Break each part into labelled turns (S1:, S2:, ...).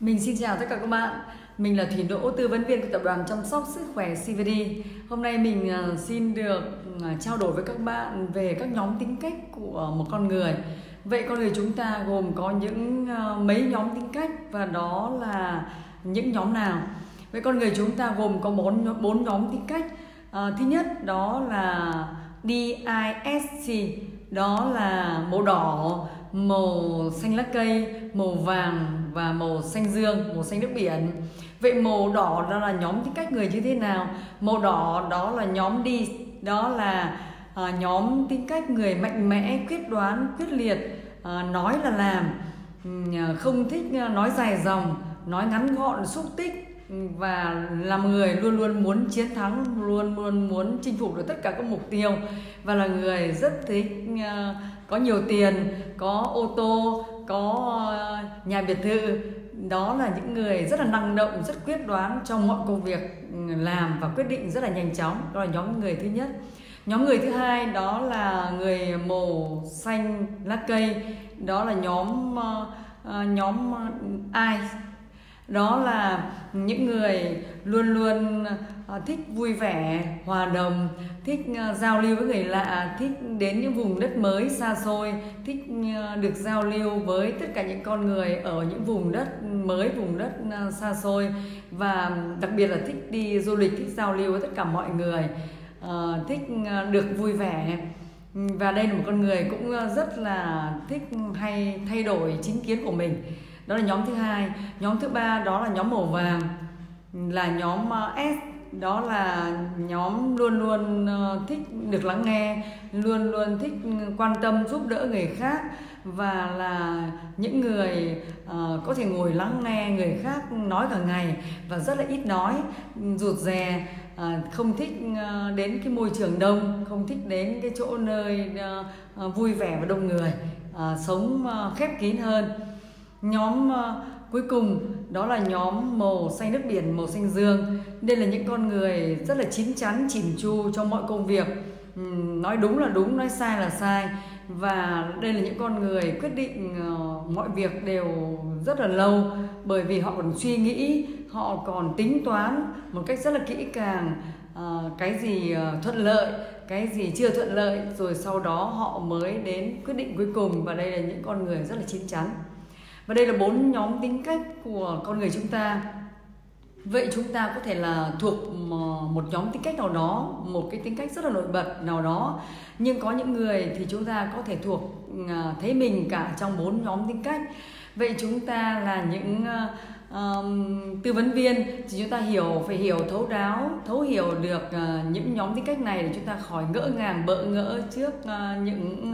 S1: Mình xin chào tất cả các bạn. Mình là Thủy Đỗ, tư vấn viên của tập đoàn chăm sóc sức khỏe CVD. Hôm nay mình xin được trao đổi với các bạn về các nhóm tính cách của một con người. Vậy con người chúng ta gồm có những mấy nhóm tính cách và đó là những nhóm nào? Vậy con người chúng ta gồm có bốn nhóm tính cách. Thứ nhất đó là DISC, đó là màu đỏ, màu xanh lá cây, màu vàng và màu xanh dương, màu xanh nước biển. Vậy màu đỏ đó là nhóm tính cách người như thế nào? Màu đỏ đó là nhóm đi, đó là nhóm tính cách người mạnh mẽ, quyết đoán, quyết liệt, nói là làm, không thích nói dài dòng, nói ngắn gọn, xúc tích, và là người luôn luôn muốn chiến thắng, luôn luôn muốn chinh phục được tất cả các mục tiêu, và là người rất thích có nhiều tiền, có ô tô, có nhà biệt thự. Đó là những người rất là năng động, rất quyết đoán trong mọi công việc làm và quyết định rất là nhanh chóng. Đó là nhóm người thứ nhất. Nhóm người thứ hai đó là người màu xanh lá cây, đó là nhóm ai. Đó là những người luôn luôn thích vui vẻ, hòa đồng, thích giao lưu với người lạ, thích đến những vùng đất mới xa xôi, thích được giao lưu với tất cả những con người ở những vùng đất mới, vùng đất xa xôi, và đặc biệt là thích đi du lịch, thích giao lưu với tất cả mọi người, thích được vui vẻ. Và đây là một con người cũng rất là thích hay thay đổi chính kiến của mình. Đó là nhóm thứ hai. Nhóm thứ ba đó là nhóm màu vàng, là nhóm S, đó là nhóm luôn luôn thích được lắng nghe, luôn luôn thích quan tâm giúp đỡ người khác, và là những người có thể ngồi lắng nghe người khác nói cả ngày và rất là ít nói, rụt rè, không thích đến cái môi trường đông, không thích đến cái chỗ nơi vui vẻ và đông người, sống khép kín hơn. Nhóm cuối cùng đó là nhóm màu xanh nước biển, màu xanh dương. Đây là những con người rất là chín chắn, chỉn chu trong mọi công việc, nói đúng là đúng, nói sai là sai, và đây là những con người quyết định mọi việc đều rất là lâu, bởi vì họ còn suy nghĩ, họ còn tính toán một cách rất là kỹ càng, cái gì thuận lợi, cái gì chưa thuận lợi, rồi sau đó họ mới đến quyết định cuối cùng. Và đây là những con người rất là chín chắn. Và đây là 4 nhóm tính cách của con người chúng ta. Vậy chúng ta có thể là thuộc một nhóm tính cách nào đó, một cái tính cách rất là nổi bật nào đó, nhưng có những người thì chúng ta có thể thuộc thấy mình cả trong 4 nhóm tính cách. Vậy chúng ta là những tư vấn viên thì chúng ta phải hiểu thấu hiểu được những nhóm tính cách này, để chúng ta khỏi ngỡ ngàng bỡ ngỡ trước những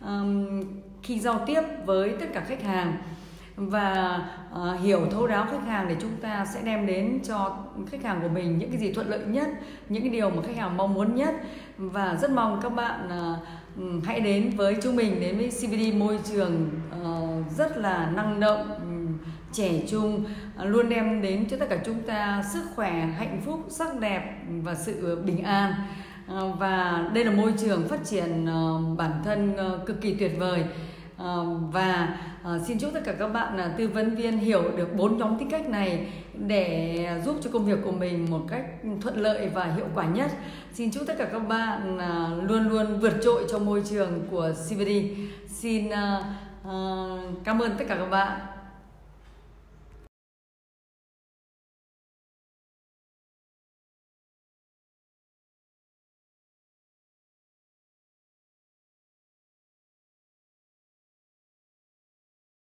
S1: khi giao tiếp với tất cả khách hàng, và hiểu thấu đáo khách hàng để chúng ta sẽ đem đến cho khách hàng của mình những cái gì thuận lợi nhất, những cái điều mà khách hàng mong muốn nhất. Và rất mong các bạn hãy đến với chúng mình, đến với CVD, môi trường rất là năng động, trẻ trung, luôn đem đến cho tất cả chúng ta sức khỏe, hạnh phúc, sắc đẹp và sự bình an. Và đây là môi trường phát triển bản thân cực kỳ tuyệt vời. Và xin chúc tất cả các bạn tư vấn viên hiểu được 4 nhóm tính cách này để giúp cho công việc của mình một cách thuận lợi và hiệu quả nhất. Xin chúc tất cả các bạn luôn luôn vượt trội trong môi trường của CVD. Xin cảm ơn tất cả các bạn.